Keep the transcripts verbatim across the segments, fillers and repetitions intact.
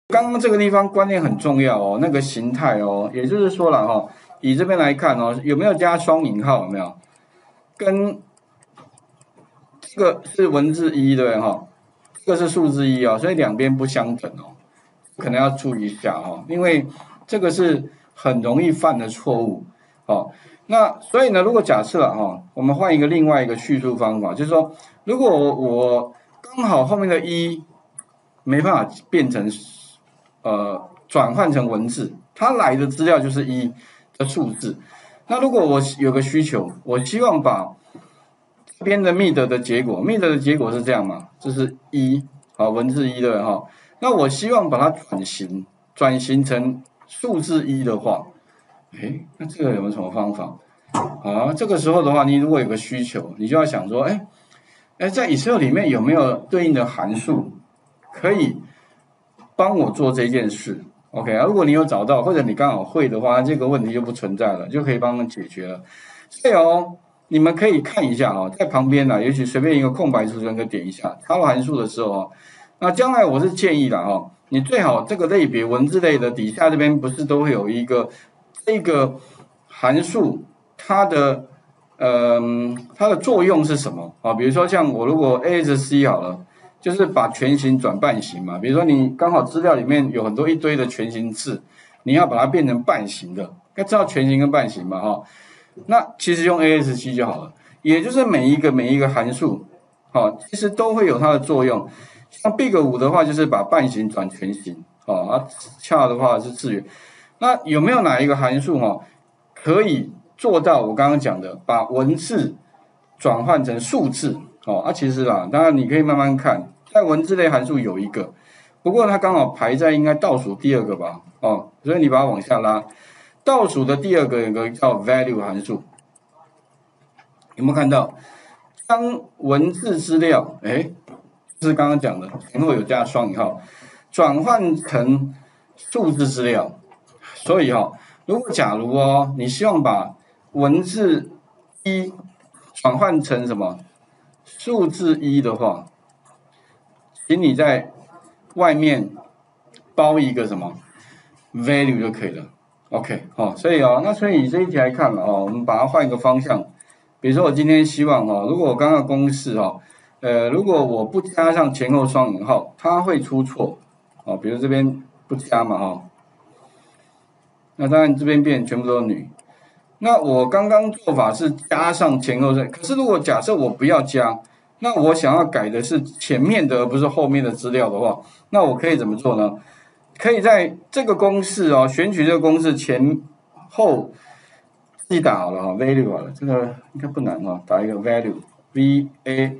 刚刚这个地方观念很重要哦，那个形态哦，也就是说了哈、哦，以这边来看哦，有没有加双引号？有没有？跟这个是文字一对哈、哦，这个是数字一哦，所以两边不相等哦，可能要注意一下哈、哦，因为这个是很容易犯的错误哦。那所以呢，如果假设了哈、哦，我们换一个另外一个叙述方法，就是说，如果我刚好后面的一没办法变成呃转换成文字，它来的资料就是一的数字。那如果我有个需求，我希望把这边的 mid 的结果 ，mid 的结果是这样嘛？这是一，好，文字一对哈。那我希望把它转型，转型成数字一的话，诶，那这个有没有什么方法？啊，这个时候的话，你如果有个需求，你就要想说，哎，哎，在 Excel 里面有没有对应的函数可以帮我做这件事 ？OK 啊，如果你有找到，或者你刚好会的话，这个问题就不存在了，就可以帮忙解决了。所以哦，你们可以看一下哦，在旁边呢，也许随便一个空白储存格点一下，插入函数的时候哦，那将来我是建议的哦，你最好这个类别文字类的底下这边不是都会有一个这个函数它的呃它的作用是什么啊？比如说像我如果 A S C 好了。就是把全形转半形嘛，比如说你刚好资料里面有很多一堆的全形字，你要把它变成半形的，要知道全形跟半形嘛哈。那其实用 A S C 就好了，也就是每一个每一个函数，哈，其实都会有它的作用。像 Big 五的话，就是把半形转全形，啊，恰的话是字元。那有没有哪一个函数哈，可以做到我刚刚讲的，把文字转换成数字？哦，啊，其实啊，当然你可以慢慢看。在文字类函数有一个，不过它刚好排在应该倒数第二个吧，哦，所以你把它往下拉，倒数的第二个有个叫 value 函数，有没有看到？当文字资料，哎，就是刚刚讲的，前后有加双引号，转换成数字资料，所以哈、哦，如果假如哦，你希望把文字一转换成什么数字一的话，请你在外面包一个什么 value 就可以了。OK， 好、哦，所以哦，那所以以这一题来看嘛，哦，我们把它换一个方向，比如说我今天希望哈、哦，如果我刚刚公式哈、哦，呃，如果我不加上前后双引号，它会出错，哦，比如这边不加嘛哈、哦，那当然这边变全部都是女。那我刚刚做法是加上前后顺，可是如果假设我不要加。那我想要改的是前面的，而不是后面的资料的话，那我可以怎么做呢？可以在这个公式哦，选取这个公式前后自己打好了哈 ，value 好了，这个应该不难哈，打一个 value，v a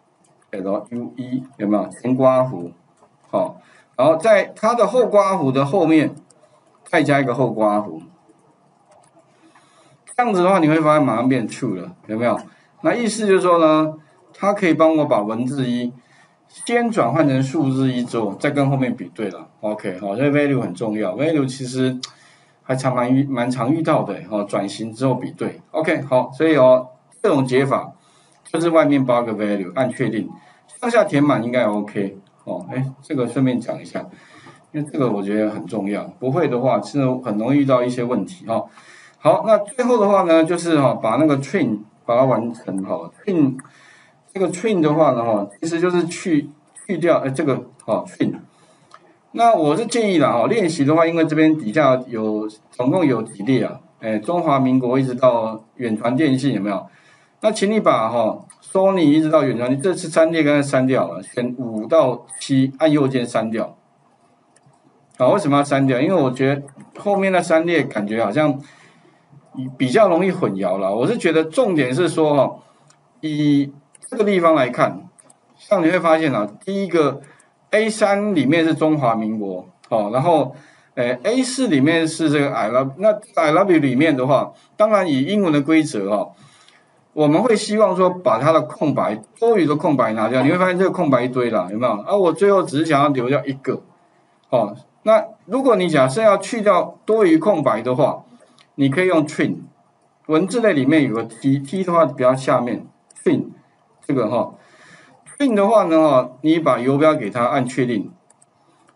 l u e 有没有前刮弧？好，然后在它的后刮弧的后面再加一个后刮弧，这样子的话你会发现马上变 true 了，有没有？那意思就是说呢？它可以帮我把文字一先转换成数字一之后，再跟后面比对了。OK， 好，所以 value 很重要 ，value 其实还常蛮遇蛮常遇到的，哦，转型之后比对。OK， 好，所以哦，这种解法就是外面包个 value， 按确定，上下填满应该 OK。哦，哎，这个顺便讲一下，因为这个我觉得很重要，不会的话，真的很容易遇到一些问题哈、哦。好，那最后的话呢，就是哈、哦，把那个 train 把它完成好 train。这个 train 的话呢，哈，其实就是去去掉呃这个哈 train。那我是建议啦，哈，练习的话，因为这边底下有总共有几列啊？哎，中华民国一直到远传电信有没有？那请你把哈 Sony 一直到远传，这次三列刚才删掉了，选五到七，按右键删掉。好，为什么要删掉？因为我觉得后面那三列感觉好像比较容易混淆了。我是觉得重点是说哈，以这个地方来看，像你会发现啊，第一个 A 三里面是中华民国，哦，然后，呃 A 四里面是这个 I love， 那 I love you 里面的话，当然以英文的规则哈、哦，我们会希望说把它的空白多余的空白拿掉，你会发现这个空白一堆啦，有没有？啊，我最后只是想要留掉一个，哦，那如果你假设要去掉多余空白的话，你可以用 trim， 文字类里面有个 t，t 的话比较下面 trim。这个哈 ，trim 的话呢哈，你把游标给它按确定，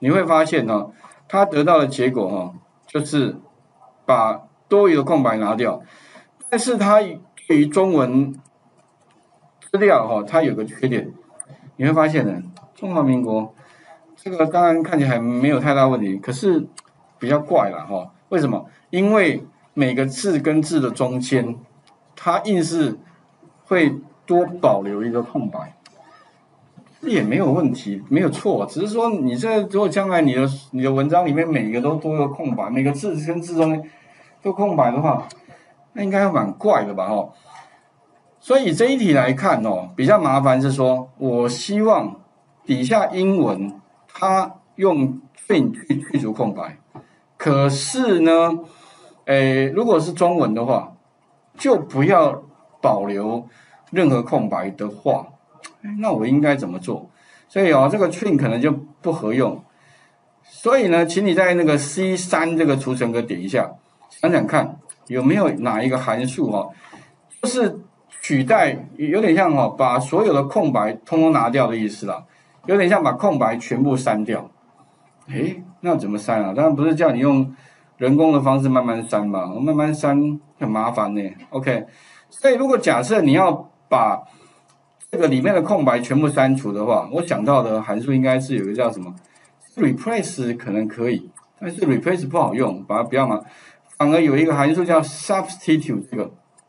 你会发现呢、哦，它得到的结果哈、哦，就是把多余的空白拿掉。但是它对于中文资料哈、哦，它有个缺点，你会发现呢，中华民国这个当然看起来没有太大问题，可是比较怪了哈、哦。为什么？因为每个字跟字的中间，它硬是会多保留一个空白。这也没有问题，没有错，只是说你这如果将来你的你的文章里面每一个都多个空白，每个字跟字中间都空白的话，那应该蛮怪的吧？哈。所以这一题来看哦，比较麻烦是说，我希望底下英文它用 fin 去去除空白，可是呢，诶，如果是中文的话，就不要保留任何空白的话，那我应该怎么做？所以哦，这个 trim 可能就不合用。所以呢，请你在那个 C 三 这个储存格点一下，想想看有没有哪一个函数哦，就是取代，有点像哦，把所有的空白通通拿掉的意思啦，有点像把空白全部删掉。诶，那怎么删啊？当然不是叫你用人工的方式慢慢删嘛，慢慢删很麻烦呢。OK， 所以如果假设你要把这个里面的空白全部删除的话，我想到的函数应该是有一个叫什么 replace 可能可以，但是 replace 不好用，把它不要嘛。反而有一个函数叫 substitute 这个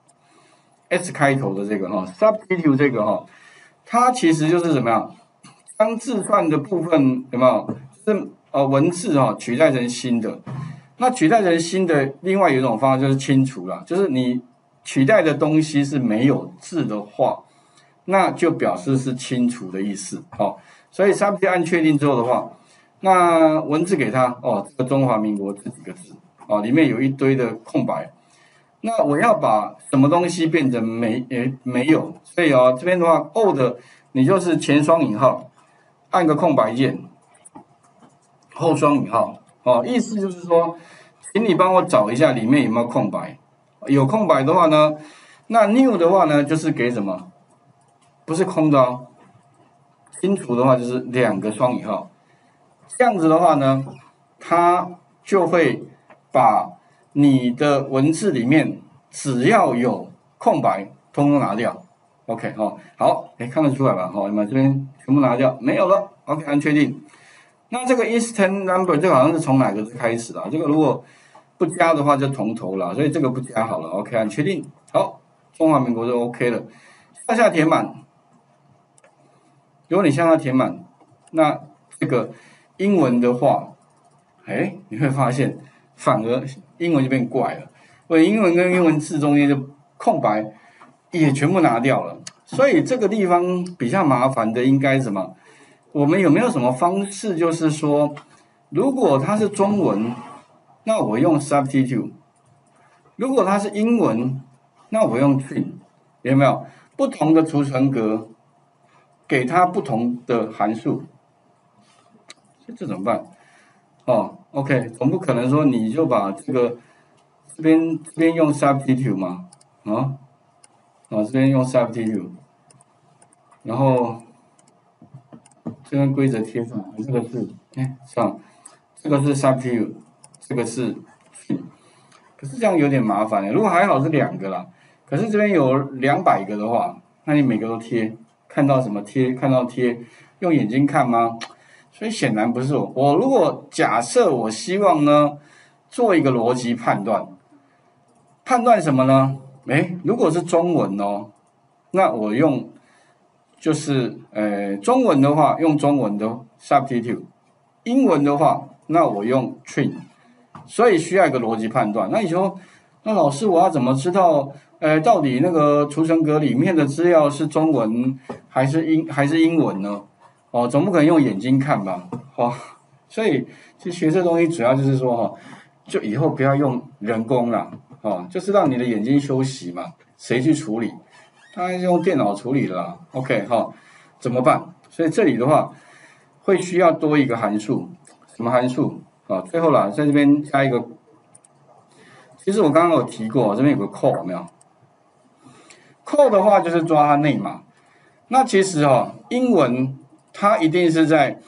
S 开头的这个哈 ，substitute 这个哈，它其实就是怎么样，当字串的部分有没有是呃文字哈取代成新的，那取代成新的另外有一种方法就是清除啦，就是你取代的东西是没有字的话。那就表示是清除的意思，哦，所以 substitute 按确定之后的话，那文字给它，哦，这个中华民国这几个字，哦，里面有一堆的空白，那我要把什么东西变成没，诶，没有，所以哦，这边的话 ，old 你就是前双引号，按个空白键，后双引号，哦，意思就是说，请你帮我找一下里面有没有空白，有空白的话呢，那 new 的话呢，就是给什么？不是空的哦，清除的话就是两个双引号，这样子的话呢，它就会把你的文字里面只要有空白，通通拿掉。OK 哈、哦，好，哎看得出来吧？哈、哦，你们这边全部拿掉，没有了。OK， 按确定。那这个 instant number 这个好像是从哪个字开始啊？这个如果不加的话就从头了，所以这个不加好了。OK， 按确定。好，中华民国就 OK 了，向下填满。如果你向下填满，那这个英文的话，哎，你会发现反而英文就变怪了。我英文跟英文字中间就空白也全部拿掉了，所以这个地方比较麻烦的应该什么？我们有没有什么方式，就是说，如果它是中文，那我用 substitute； 如果它是英文，那我用 trim， 有没有？不同的储存格。给它不同的函数，这怎么办？哦 ，OK， 总不可能说你就把这个这边这边用 substitute 嘛，啊，啊这边用 substitute， 然后这边规则贴上，这个是哎上，这个是 substitute， 这个是 trim， 可是这样有点麻烦如果还好是两个啦，可是这边有两百个的话，那你每个都贴。看到什么贴，看到贴，用眼睛看吗？所以显然不是我。我如果假设我希望呢，做一个逻辑判断，判断什么呢？诶，如果是中文哦，那我用就是呃中文的话用中文的 substitute， 英文的话那我用 trim， 所以需要一个逻辑判断。那你说，那老师我要怎么知道？呃，到底那个储存格里面的资料是中文还是英还是英文呢？哦，总不可能用眼睛看吧？哦，所以其实学这东西主要就是说哈、哦，就以后不要用人工啦，哦，就是让你的眼睛休息嘛。谁去处理？当然是用电脑处理的啦。OK 哈、哦，怎么办？所以这里的话会需要多一个函数，什么函数？啊、哦，最后啦，在这边加一个。其实我刚刚有提过，这边有个 call 有没有？call 的话就是抓它内码，那其实哈、哦，英文它一定是在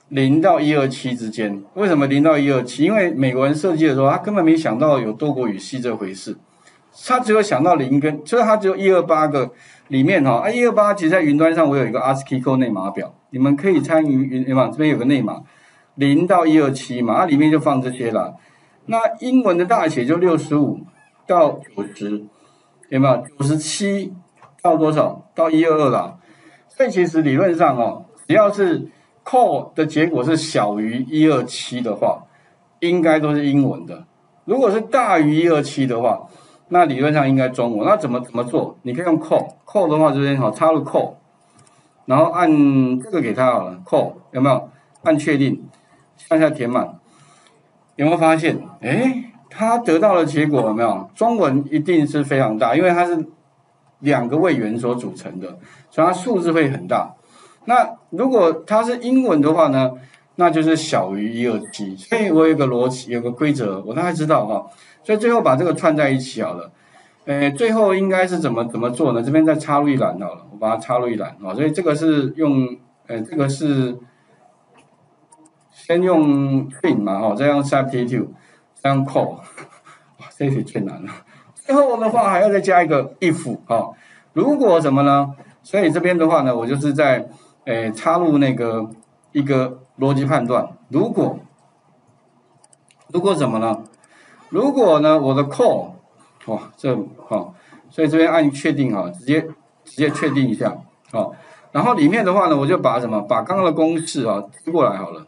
零到一二七之间。为什么零到一二七？因为美国人设计的时候，他根本没想到有多国语系这回事，他只有想到零跟，就是他只有一二八个里面哈，啊一二八其实在云端上我有一个 A S C I I 扣内码表，你们可以参与云对吧？这边有个内码零到一二七嘛，它里面就放这些了。那英文的大写就六十五到九十，有没有？九十七到多少？到一二二啦。所以其实理论上哦，只要是 call 的结果是小于一二七的话，应该都是英文的。如果是大于一二七的话，那理论上应该中文。那怎么怎么做？你可以用 call call 的话，这边好插入 call， 然后按这个给它好了 call 有没有？按确定，向下填满。有没有发现？哎，它得到的结果有没有？中文一定是非常大，因为它是两个位元所组成的，所以它数字会很大。那如果它是英文的话呢，那就是小于一二七。所以我有个逻辑，有个规则，我大概知道哈。所以最后把这个串在一起好了。呃，最后应该是怎么怎么做呢？这边再插入一栏好了，我把它插入一栏啊。所以这个是用，呃，这个是。先用 string 嘛，哈，再用 substitute， 再用 call， 哇，这题最难了。最后的话还要再加一个 if， 哈，如果什么呢？所以这边的话呢，我就是在，诶，插入那个一个逻辑判断。如果，如果什么呢？如果呢，我的 call， 哇，这哈，所以这边按确定哈，直接直接确定一下，好，然后里面的话呢，我就把什么，把刚刚的公式啊贴过来好了。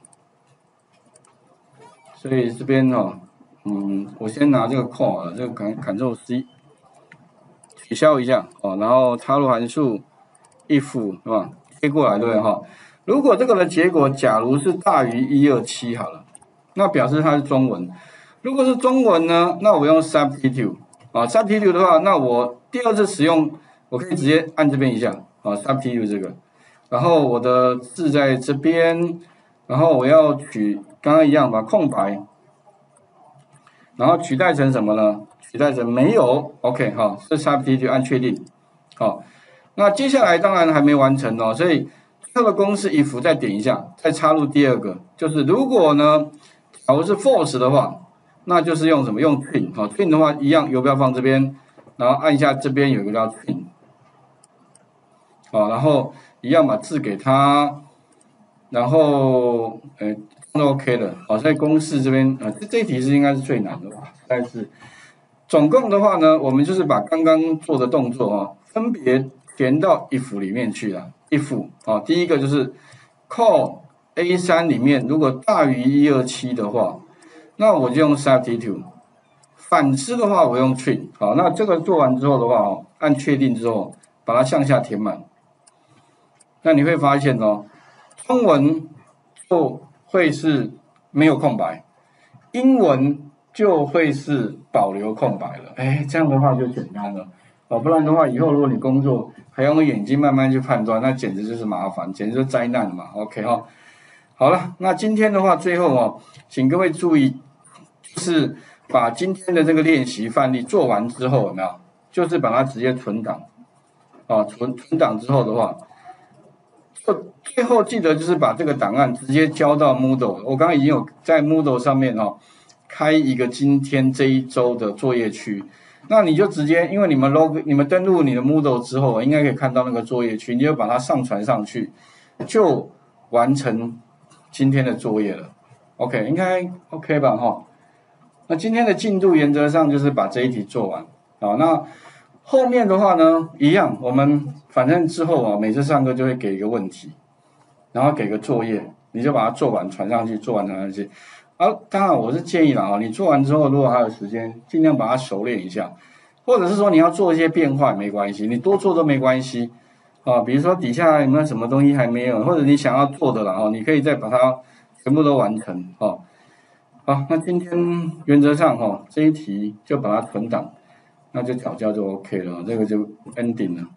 所以这边哈、哦，嗯，我先拿这个 call 啊，这个 Ctrl C 取消一下哦，然后插入函数 if 是吧？贴过来对不对哈？如果这个的结果假如是大于一二七好了，那表示它是中文。如果是中文呢，那我用 substitute 啊 ，substitute 的话，那我第二次使用，我可以直接按这边一下啊 ，substitute 这个，然后我的字在这边，然后我要取。刚刚一样把空白，然后取代成什么呢？取代成没有 ，OK 哈，这 substitute 按确定，好，那接下来当然还没完成哦，所以这个公式 if 再点一下，再插入第二个，就是如果呢，假如是 false 的话，那就是用什么？用 trim 好 ，trim 的话一样，游标放这边，然后按一下这边有一个叫 trim， 好，然后一样把字给它，然后呃。都 OK 的，好，所以公式这边呃，这这一题是应该是最难的吧？但是总共的话呢，我们就是把刚刚做的动作啊，分别填到 if 里面去了。if 啊，第一个就是 call A 三 里面如果大于一二七的话，那我就用 substitute。反之的话，我用 trim。好，那这个做完之后的话哦，按确定之后，把它向下填满。那你会发现哦，中文就会是没有空白，英文就会是保留空白了。哎，这样的话就简单了哦，不然的话，以后如果你工作还用眼睛慢慢去判断，那简直就是麻烦，简直就是灾难嘛。OK 哈、哦，好了，那今天的话，最后哦，请各位注意，就是把今天的这个练习范例做完之后，有没有？就是把它直接存档，啊，存存档之后的话。最后记得就是把这个档案直接交到 Moodle， 我刚刚已经有在 Moodle 上面哦开一个今天这一周的作业区，那你就直接因为你们 log 你们登录你的 Moodle 之后，应该可以看到那个作业区，你就把它上传上去，就完成今天的作业了。OK， 应该 OK 吧哈？那今天的进度原则上就是把这一题做完，好，那后面的话呢，一样，我们反正之后啊，每次上课就会给一个问题，然后给个作业，你就把它做完传上去，做完传上去。啊，当然我是建议了啊，你做完之后，如果还有时间，尽量把它熟练一下，或者是说你要做一些变化也没关系，你多做都没关系啊。比如说底下有没有什么东西还没有，或者你想要做的了哦，你可以再把它全部都完成哦。好，那今天原则上哈，这一题就把它存档。那就缴交就 OK 了，这个就 ending 了。